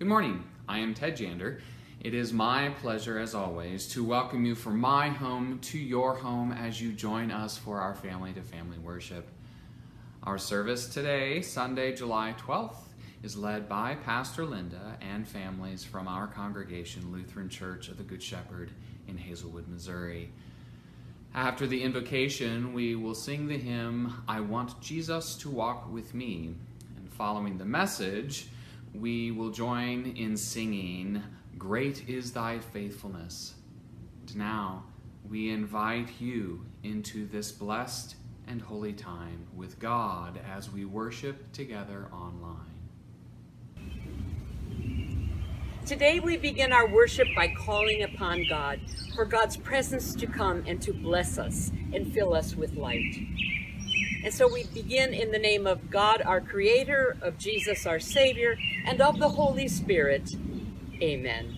Good morning, I am Ted Jander. It is my pleasure, as always, to welcome you from my home to your home as you join us for our family-to-family worship. Our service today, Sunday, July 12th, is led by Pastor Linda and families from our congregation, Lutheran Church of the Good Shepherd in Hazelwood, Missouri. After the invocation, we will sing the hymn, I Want Jesus to Walk With Me. And following the message, we will join in singing, Great is Thy Faithfulness. And now, we invite you into this blessed and holy time with God as we worship together online. Today we begin our worship by calling upon God for God's presence to come and to bless us and fill us with light. And so we begin in the name of God, our Creator, of Jesus, our Savior, and of the Holy Spirit. Amen.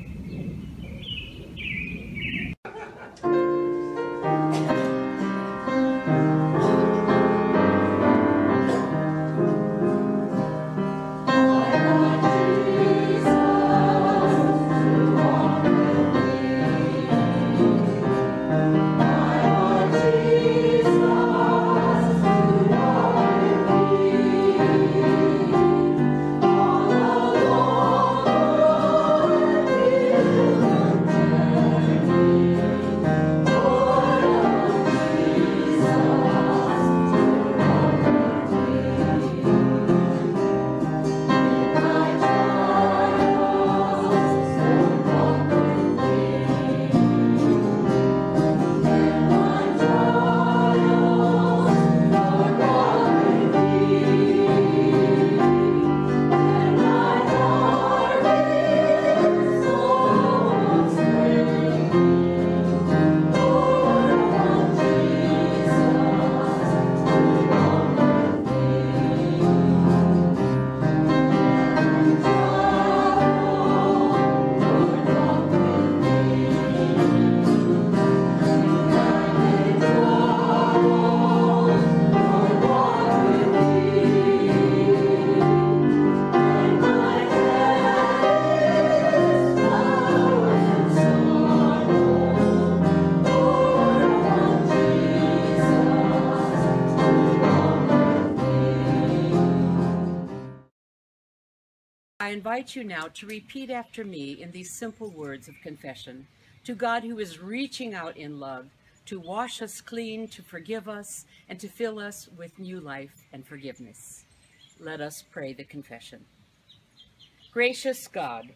I invite you now to repeat after me in these simple words of confession to God, who is reaching out in love to wash us clean, to forgive us, and to fill us with new life and forgiveness. Let us pray the confession. Gracious God,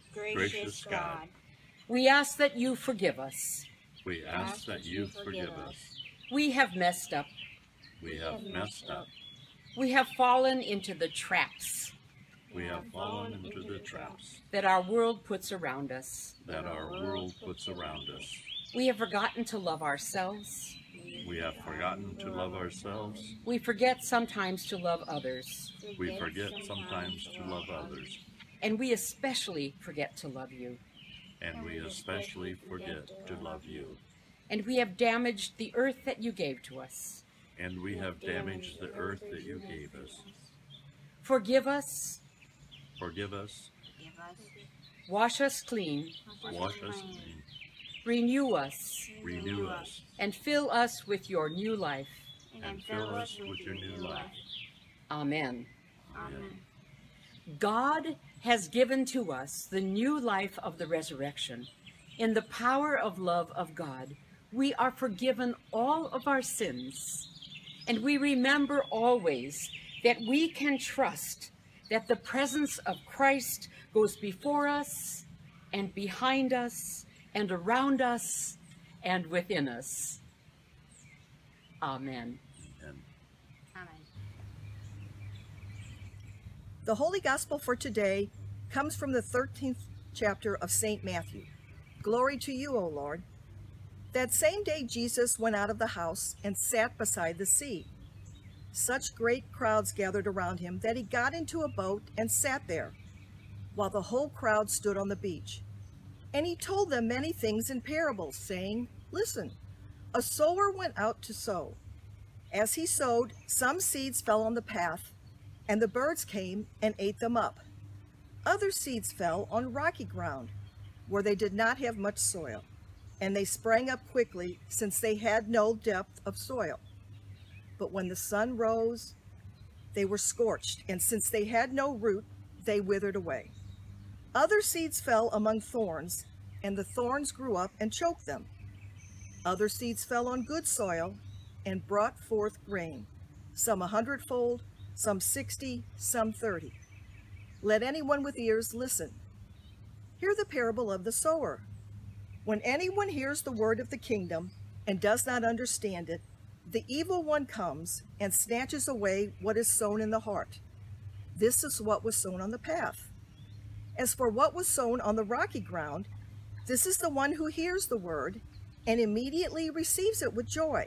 we ask that you forgive us. We ask that you forgive us. We have messed up. We have messed up. We have fallen into the traps We have fallen into the traps that our world puts around us. that our world puts around us. We have forgotten to love ourselves. We have forgotten to love ourselves. We forget sometimes to love others. We forget sometimes to love others. And we especially forget to love you. And we especially forget to love you. And we have damaged the earth that you gave to us. And we have damaged the earth that you gave us. Forgive us. Forgive us. Wash us clean. Wash us clean. Renew us. Renew us. And fill us with your new life. And fill us with your new life. Amen. Amen. God has given to us the new life of the resurrection. In the power of love of God, we are forgiven all of our sins. And we remember always that we can trust that the presence of Christ goes before us and behind us and around us and within us. Amen. Amen. The Holy Gospel for today comes from the 13th chapter of St. Matthew. Glory to you, O Lord. That same day Jesus went out of the house and sat beside the sea. Such great crowds gathered around him that he got into a boat and sat there, while the whole crowd stood on the beach. And he told them many things in parables, saying, Listen, a sower went out to sow. As he sowed, some seeds fell on the path, and the birds came and ate them up. Other seeds fell on rocky ground, where they did not have much soil, and they sprang up quickly, since they had no depth of soil. But when the sun rose, they were scorched, and since they had no root, they withered away. Other seeds fell among thorns, and the thorns grew up and choked them. Other seeds fell on good soil and brought forth grain, some 100-fold, some 60, some 30. Let anyone with ears listen. Hear the parable of the sower. When anyone hears the word of the kingdom and does not understand it, the evil one comes and snatches away what is sown in the heart. This is what was sown on the path. As for what was sown on the rocky ground, this is the one who hears the word and immediately receives it with joy.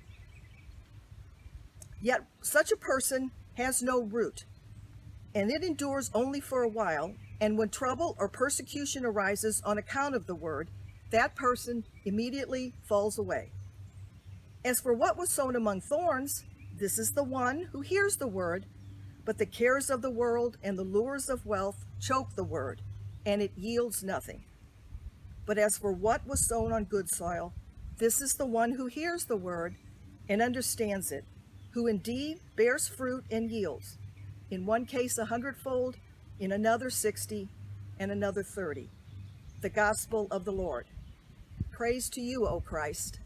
Yet such a person has no root, and it endures only for a while, and when trouble or persecution arises on account of the word, that person immediately falls away. As for what was sown among thorns, this is the one who hears the word, but the cares of the world and the lures of wealth choke the word, and it yields nothing. But as for what was sown on good soil, this is the one who hears the word and understands it, who indeed bears fruit and yields, in one case 100-fold, in another 60, and another 30. The gospel of the Lord. Praise to you, O Christ.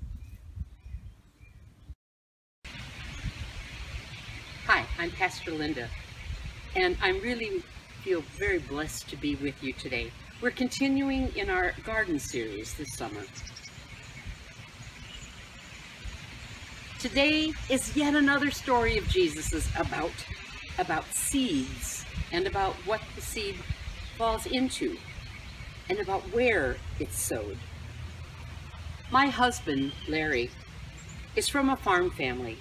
Hi, I'm Pastor Linda, and I really feel very blessed to be with you today. We're continuing in our garden series this summer. Today is yet another story of Jesus's about seeds, and about what the seed falls into, and about where it's sowed. My husband, Larry, is from a farm family.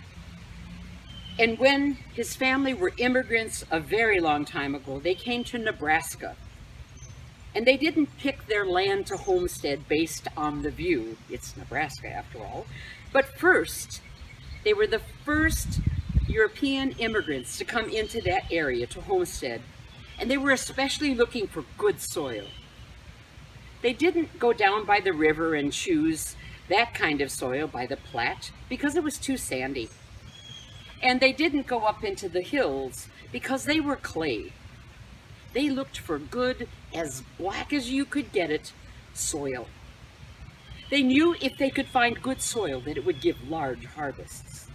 And when his family were immigrants a very long time ago, they came to Nebraska. And they didn't pick their land to homestead based on the view. It's Nebraska after all. But first, they were the first European immigrants to come into that area to homestead. And they were especially looking for good soil. They didn't go down by the river and choose that kind of soil by the Platte because it was too sandy. And they didn't go up into the hills because they were clay. They looked for good, as black as you could get it, soil. They knew if they could find good soil that it would give large harvests.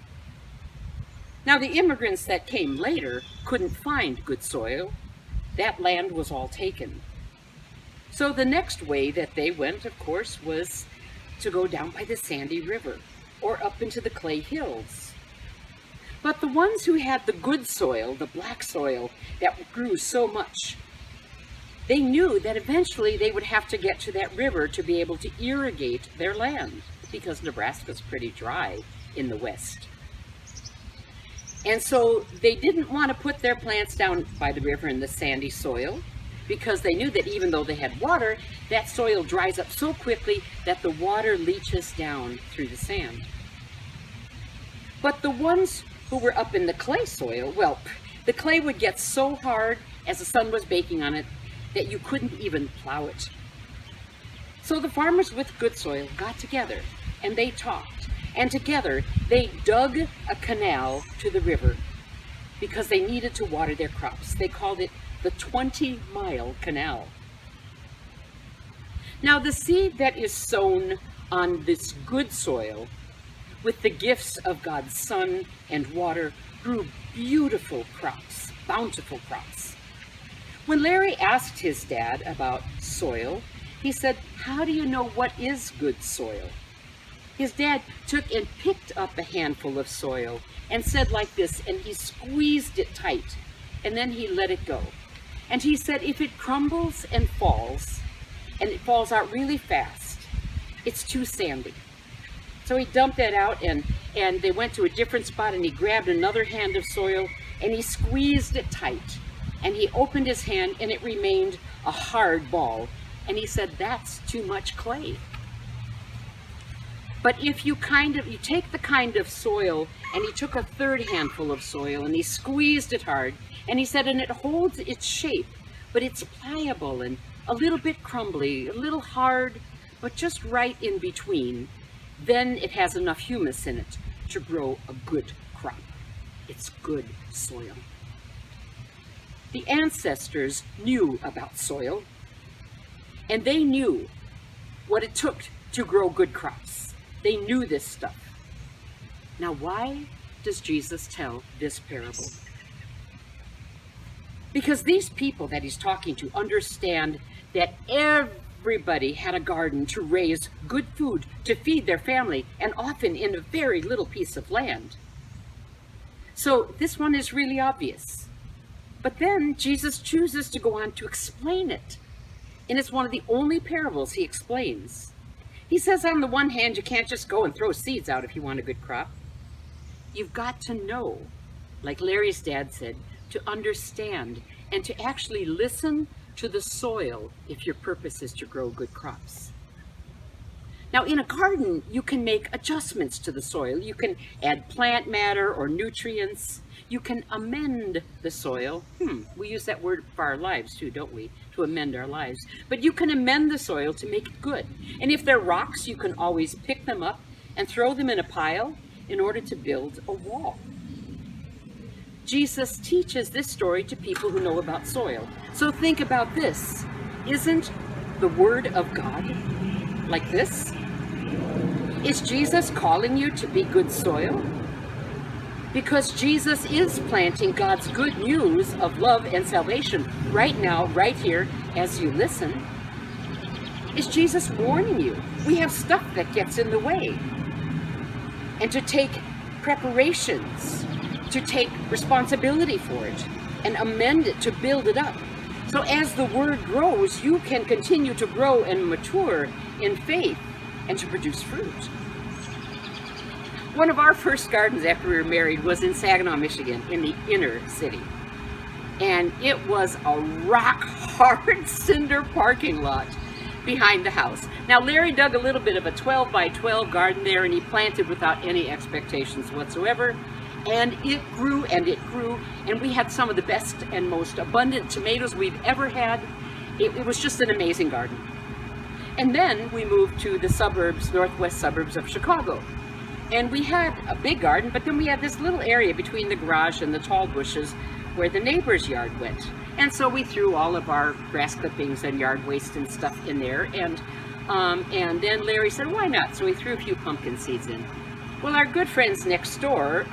Now the immigrants that came later couldn't find good soil. That land was all taken. So the next way that they went, of course, was to go down by the sandy river or up into the clay hills. But the ones who had the good soil, the black soil that grew so much, they knew that eventually they would have to get to that river to be able to irrigate their land, because Nebraska's pretty dry in the west. And so they didn't want to put their plants down by the river in the sandy soil, because they knew that even though they had water, that soil dries up so quickly that the water leaches down through the sand. But the ones who were up in the clay soil, well, the clay would get so hard as the sun was baking on it that you couldn't even plow it. So the farmers with good soil got together and they talked, and together they dug a canal to the river because they needed to water their crops. They called it the 20-mile canal. Now the seed that is sown on this good soil with the gifts of God's sun and water grew beautiful crops, bountiful crops. When Larry asked his dad about soil, he said, "How do you know what is good soil?" His dad took and picked up a handful of soil and said like this, and he squeezed it tight, and then he let it go. And he said, if it crumbles and it falls out really fast, it's too sandy. So he dumped that out, and they went to a different spot, and he grabbed another hand of soil and he squeezed it tight, and he opened his hand and it remained a hard ball, and he said, that's too much clay. But if you take the kind of soil, and he took a third handful of soil and he squeezed it hard, and he said, and it holds its shape but it's pliable and a little bit crumbly, a little hard, but just right in between. Then it has enough humus in it to grow a good crop. It's good soil. The ancestors knew about soil, and they knew what it took to grow good crops. They knew this stuff. Now, why does Jesus tell this parable? Because these people that he's talking to understand that everybody had a garden to raise good food, to feed their family, and often in a very little piece of land. So this one is really obvious. But then Jesus chooses to go on to explain it. And it's one of the only parables he explains. He says, on the one hand, you can't just go and throw seeds out if you want a good crop. You've got to know, like Larry's dad said, to understand and to actually listen to the soil if your purpose is to grow good crops. Now, in a garden, you can make adjustments to the soil. You can add plant matter or nutrients. You can amend the soil. We use that word for our lives too, don't we? To amend our lives. But you can amend the soil to make it good. And if they're rocks, you can always pick them up and throw them in a pile in order to build a wall. Jesus teaches this story to people who know about soil. So think about this. Isn't the Word of God like this? Is Jesus calling you to be good soil? Because Jesus is planting God's good news of love and salvation right now, right here, as you listen. Is Jesus warning you? We have stuff that gets in the way. And to take preparations, to take responsibility for it, and amend it, to build it up. So as the Word grows, you can continue to grow and mature in faith and to produce fruit. One of our first gardens after we were married was in Saginaw, Michigan, in the inner city. And it was a rock-hard cinder parking lot behind the house. Now, Larry dug a little bit of a 12 by 12 garden there, and he planted without any expectations whatsoever. And it grew, and we had some of the best and most abundant tomatoes we've ever had. It was just an amazing garden. And then we moved to the suburbs, northwest suburbs of Chicago. And we had a big garden, but then we had this little area between the garage and the tall bushes where the neighbor's yard went. And so we threw all of our grass clippings and yard waste and stuff in there. And then Larry said, why not? So we threw a few pumpkin seeds in. Well, our good friends next door,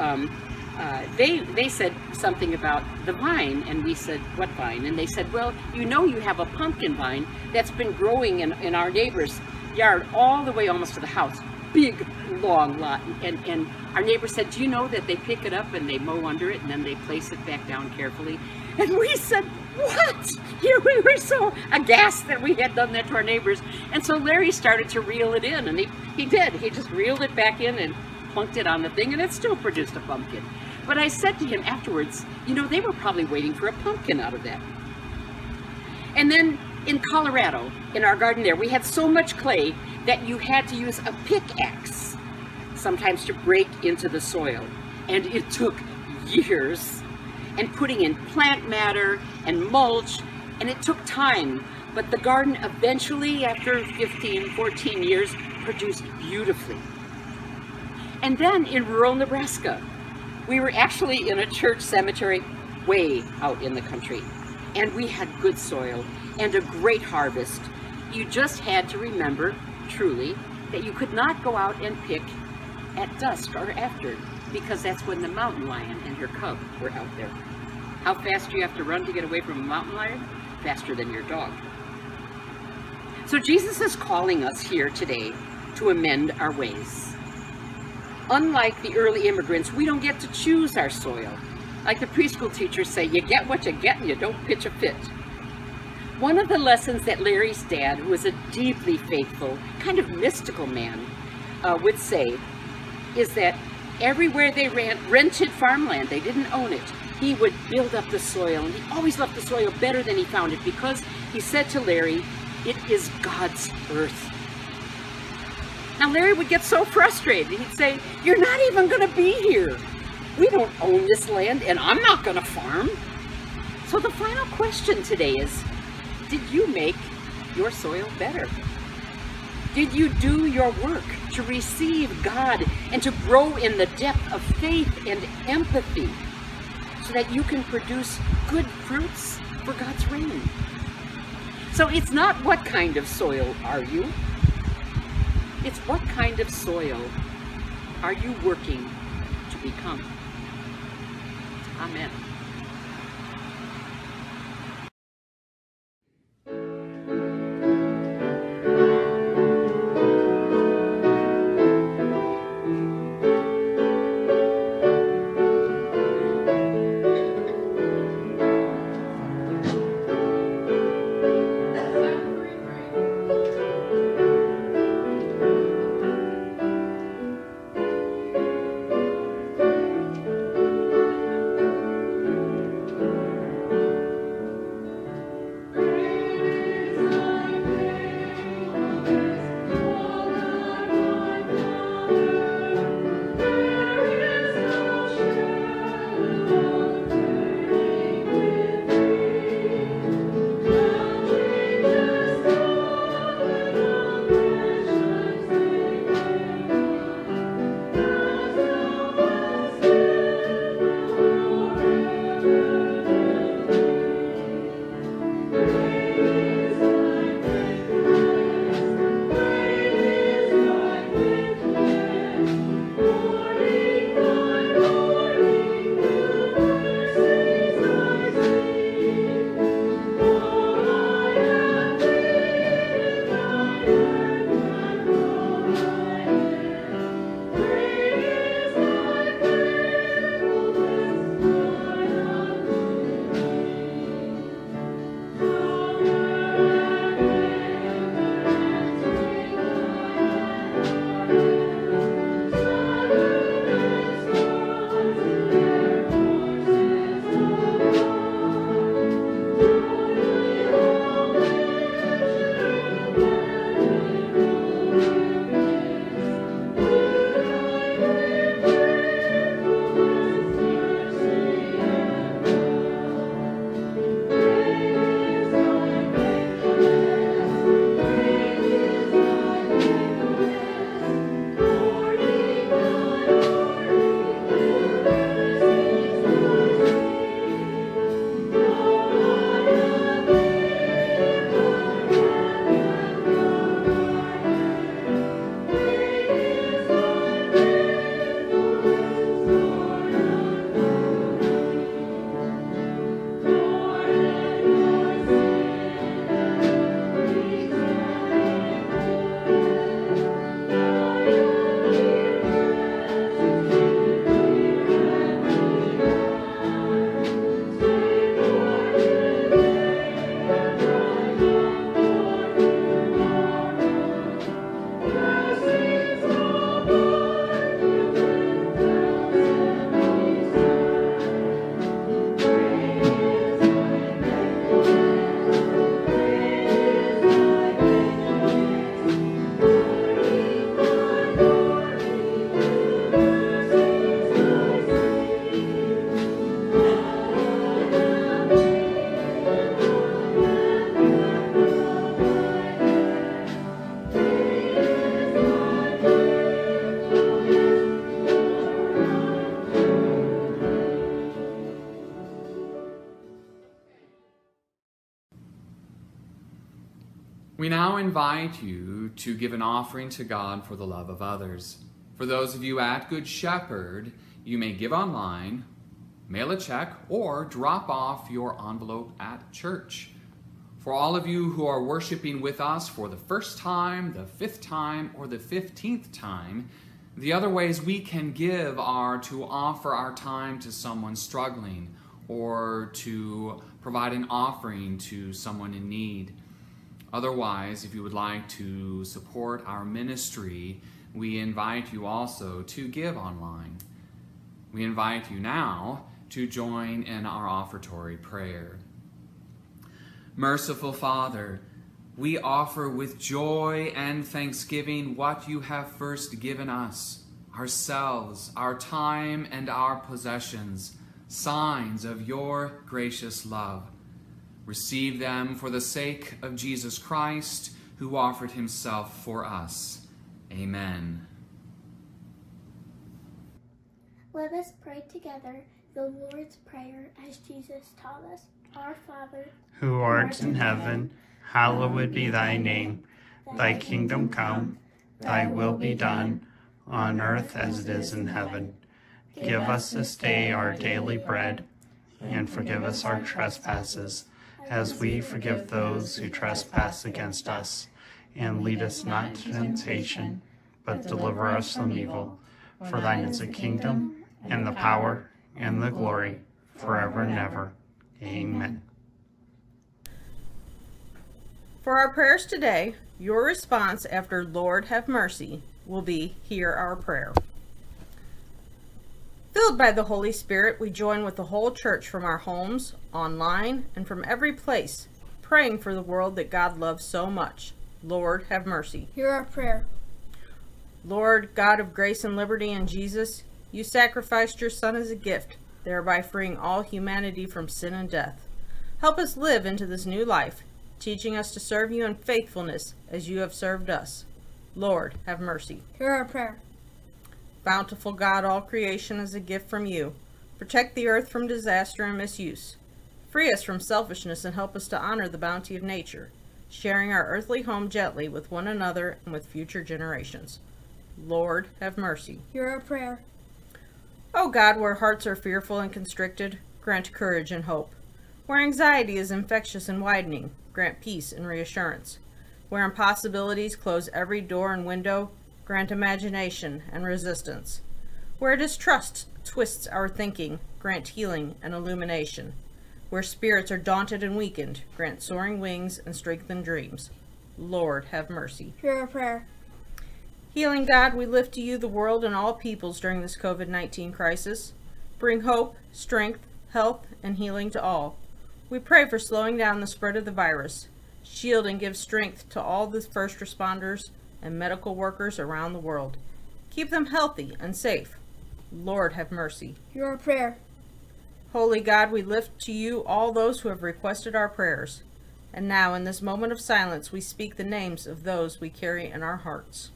they said something about the vine, and we said, what vine? And they said, well, you know you have a pumpkin vine that's been growing in our neighbor's yard all the way almost to the house. Big, long lot. And our neighbor said, do you know that they pick it up and they mow under it and then they place it back down carefully? And we said, what? We were so aghast that we had done that to our neighbors. And so Larry started to reel it in, and he did. He just reeled it back in and plunked it on the thing, and it still produced a pumpkin. But I said to him afterwards, you know, they were probably waiting for a pumpkin out of that. And then in Colorado, in our garden there, we had so much clay that you had to use a pickaxe sometimes to break into the soil. And it took years, and putting in plant matter and mulch, and it took time. But the garden eventually, after 15, 14 years, produced beautifully. And then in rural Nebraska, we were actually in a church cemetery way out in the country. And we had good soil and a great harvest. You just had to remember, truly, that you could not go out and pick at dusk or after, because that's when the mountain lion and her cub were out there. How fast do you have to run to get away from a mountain lion? Faster than your dog. So Jesus is calling us here today to amend our ways. Unlike the early immigrants, we don't get to choose our soil. Like the preschool teachers say, you get what you get and you don't pitch a fit. One of the lessons that Larry's dad, who was a deeply faithful, kind of mystical man, would say is that everywhere they rented farmland, they didn't own it, he would build up the soil, and he always left the soil better than he found it, because he said to Larry, it is God's earth. Now Larry would get so frustrated. He'd say, you're not even going to be here. We don't own this land, and I'm not going to farm. So the final question today is, did you make your soil better? Did you do your work to receive God and to grow in the depth of faith and empathy so that you can produce good fruits for God's reign? So it's not what kind of soil are you? It's what kind of soil are you working to become? Amen. We now invite you to give an offering to God for the love of others. For those of you at Good Shepherd, you may give online, mail a check, or drop off your envelope at church. For all of you who are worshiping with us for the first time, the 5th time, or the 15th time, the other ways we can give are to offer our time to someone struggling or to provide an offering to someone in need. Otherwise, if you would like to support our ministry, we invite you also to give online. We invite you now to join in our offertory prayer. Merciful Father, we offer with joy and thanksgiving what you have first given us, ourselves, our time, and our possessions, signs of your gracious love. Receive them for the sake of Jesus Christ, who offered himself for us. Amen. Let us pray together the Lord's Prayer as Jesus taught us. Our Father, who art in heaven, hallowed be thy name. Thy kingdom come, thy will be done, on earth as it is in heaven. Give us this day our daily bread, and forgive us our trespasses, as we forgive those who trespass against us. And lead us not into temptation, but deliver us from evil. For thine is the kingdom, and the power, and the glory, forever and ever. Amen. For our prayers today, your response after Lord have mercy will be, hear our prayer. Filled by the Holy Spirit, we join with the whole church from our homes, online, and from every place, praying for the world that God loves so much. Lord, have mercy. hear our prayer. Lord, God of grace and liberty in Jesus, you sacrificed your Son as a gift, thereby freeing all humanity from sin and death. Help us live into this new life, teaching us to serve you in faithfulness as you have served us. Lord, have mercy. Hear our prayer. Bountiful God, all creation is a gift from you. Protect the earth from disaster and misuse. Free us from selfishness and help us to honor the bounty of nature, sharing our earthly home gently with one another and with future generations. Lord, have mercy. Hear our prayer. O God, where hearts are fearful and constricted, grant courage and hope. Where anxiety is infectious and widening, grant peace and reassurance. Where impossibilities close every door and window, grant imagination and resistance. Where distrust twists our thinking, grant healing and illumination. Where spirits are daunted and weakened, grant soaring wings and strengthened dreams. Lord, have mercy. Hear our prayer. Healing God, we lift to you the world and all peoples during this COVID-19 crisis. Bring hope, strength, health, and healing to all. We pray for slowing down the spread of the virus. Shield and give strength to all the first responders and medical workers around the world. Keep them healthy and safe. Lord, have mercy. Hear our prayer. Holy God, we lift to you all those who have requested our prayers. And now, in this moment of silence, we speak the names of those we carry in our hearts.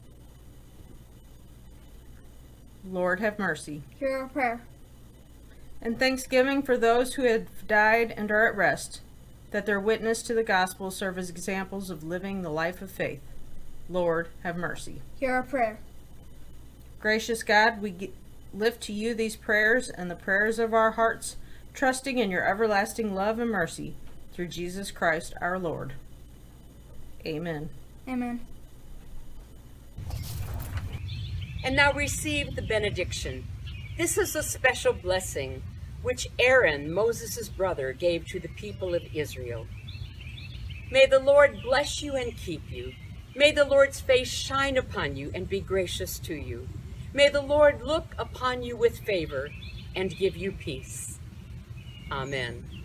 Lord, have mercy. Hear our prayer. And thanksgiving for those who have died and are at rest, that their witness to the gospel serve as examples of living the life of faith. Lord, have mercy. Hear our prayer. Gracious God, we lift to you these prayers and the prayers of our hearts, trusting in your everlasting love and mercy, through Jesus Christ our Lord. Amen. Amen. And now receive the benediction. This is a special blessing which Aaron, Moses' brother, gave to the people of Israel. May the Lord bless you and keep you. May the Lord's face shine upon you and be gracious to you. May the Lord look upon you with favor and give you peace. Amen.